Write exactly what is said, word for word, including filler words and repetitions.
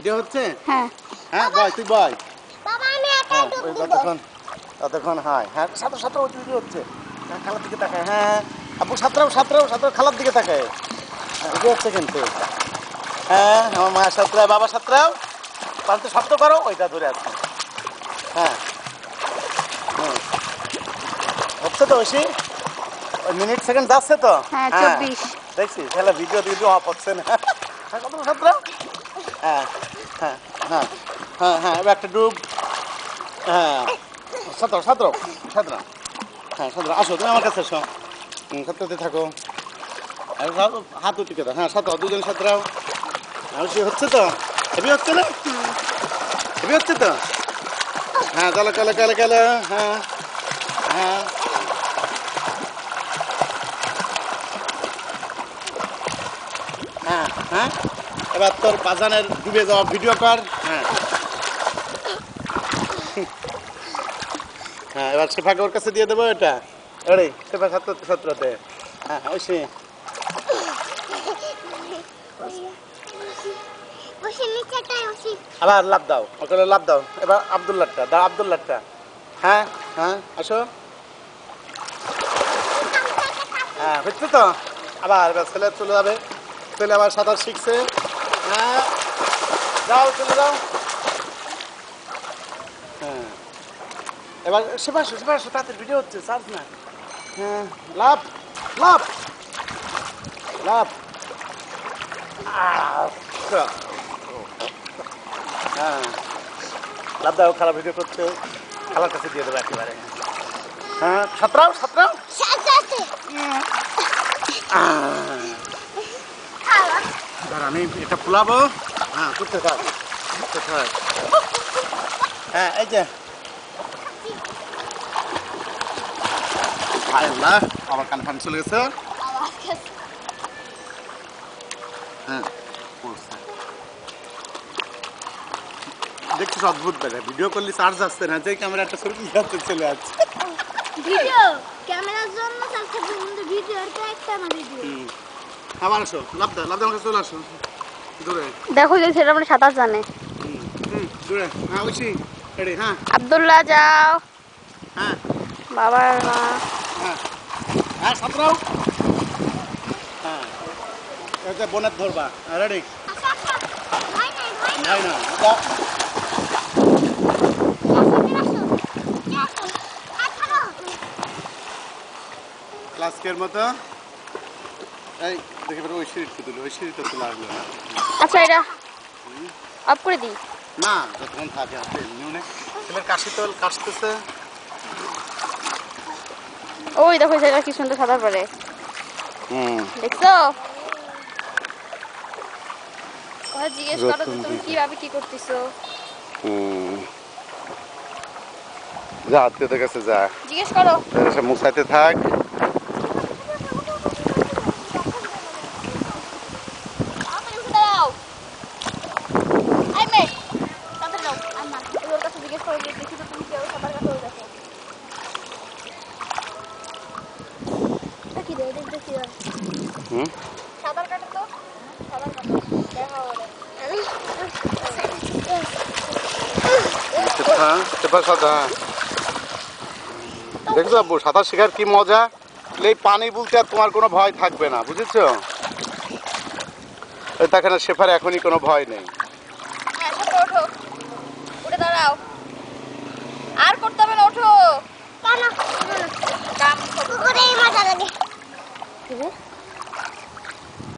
Video হচ্ছে? হ্যাঁ হ্যাঁ বয় তুই বয়। বাবা আমি একা হ্যাঁ ডুব ওই দিব ততক্ষণ ততক্ষণ হাই হ্যাঁ সাঁতর সাঁতর ওই ভিডিও হচ্ছে। হ্যাঁ খালার দিকে তাকায়, হ্যাঁ আপু সাঁতরাও সাঁতরাও সাঁতরাও খালার দিকে তাকায়। হ্যাঁ ভিডিও হচ্ছে কিন্তু। হ্যাঁ আমার মা সাঁতরাও, বাবা সাঁতরাও, পাল্টে শব্দ করো, ওইটা ধরে আছে। হ্যাঁ হুম হচ্ছে তো ঐশী, ওই মিনিট সেকেন্ড যাচ্ছে তো। হ্যাঁ চব্বিশ। দেখছি তাহলে ভিডিও ভিডিও অফ হচ্ছে না। হ্যাঁ কত সাঁতরাও, হ্যাঁ হ্যাঁ হ্যাঁ হ্যাঁ হ্যাঁ এবার একটা ডুব। হ্যাঁ সাঁতরাও সাঁতরাও সাঁতরাও, হ্যাঁ সাঁতরাও আসো তুমি আমার কাছে এসো। হুম সাঁতরাতে থাকো, আর হাত উঠিকে দাও। হ্যাঁ সাঁতরাও দুজন সাঁতরাও। আর সে হচ্ছে তো, হেভি হচ্ছে না, হেভি হচ্ছে তো। হ্যাঁ চলো চলো চলো চলো, হ্যাঁ হ্যাঁ হ্যাঁ হ্যাঁ এবার তোর বাজানের ডুবে যাওয়া ভিডিও কর। হ্যাঁ হ্যাঁ এবার শেফাকে ওর কাছে দিয়ে দেবো এটা। এরে শেফা ছাত্র ছাত্রতে, হ্যাঁ ওই সে বসে নিচেটাই বসি আবার লাভ দাও, ওকে লাভ দাও। এবার আব্দুল্লাহটা দাও, আব্দুল্লাহটা। হ্যাঁ হ্যাঁ আসো, হ্যাঁ হচ্ছে তো। আবার এবার ছেলে চলে যাবে, ছেলে আবার সাঁতার শিখছে। হ্যাঁ যাও চলে যাও। হ্যাঁ এবার সেবা আসো সেবা আসো, তাদের ভিডিও হচ্ছে চার্জ না। হ্যাঁ লাভ লাভ লাভ, আচ্ছা হ্যাঁ লাভ দাও, খারাপ ভিডিও করছে, খালার কাছে দিয়ে দেবো একেবারে। হ্যাঁ সাঁতরাও সাঁতরাও, সাথে এবার আমি এটা ফুলাবো। হ্যাঁ করতে থাক করতে থাক। হ্যাঁ এই যে আল্লাহ আমার কান ফান চলে গেছে। হ্যাঁ দেখছিস অদ্ভুত বেড়ে ভিডিও করলে চার্জ আসছে না, যে ক্যামেরা একটা ছবি যাচ্ছে চলে যাচ্ছে। ভিডিও ক্যামেরার জন্য সাথে কিন্তু ভিডিওটা একটা না ভিডিও আবার আসো লাভ দাও, লাভ দাও, আমার কাছে চলে আসো দূরে। দেখো যে সেটা মানে সাঁতার জানে। হুম হুম দূরে, হ্যাঁ ঐশী রেডি, হ্যাঁ আব্দুল্লাহ যাও, হ্যাঁ বাবার মা। হ্যাঁ হ্যাঁ সাঁতরাও। হ্যাঁ এটা বোনের ধরবা, রেডি। আচ্ছা আচ্ছা ভাই নাই ভাই নাই না দাও। ক্লাসকের মতো এই দেখে পরে ওই সিঁড়িতে তুলো, ওই সিঁড়িতে তোলা আসলো না। আচ্ছা এটা অফ করে দিই। না যতক্ষণ থাকে আছে নিউনে ছেলের কাশি তোল কাশতেছে। ওই দেখো সেটা কি সুন্দর সাঁতার পারে, হুম দেখছো? ওরা জিজ্ঞেস করো যে তুমি কিভাবে কি করতেছো, হুম যা আত্মীয়দের কাছে যা জিজ্ঞেস করো। সব মুছাইতে থাক। তাড়াতাড়ি উঠে দাঁড়াও। এই মেয়ে, তাড়াতাড়ি যাও। আম্মা, ওই ওর কাছে জিজ্ঞেস করো যে দেখি তো তুমি কেউ সাঁতার কাটতে ওই দেখো। দেখি রে, দেখ দেখি রে। হুম সাঁতার কাটে তো, সাঁতার কাটে। দেখা ওরে। দেখছো আব্বু সাঁতার শেখার কি মজা, এই পানি বলতে আর তোমার কোনো ভয় থাকবে না, বুঝেছো? দেখেন শেফার এখনই কোনো ভয় নেই। হ্যাঁ, ওঠো, উঠে দাঁড়াও। আর করতে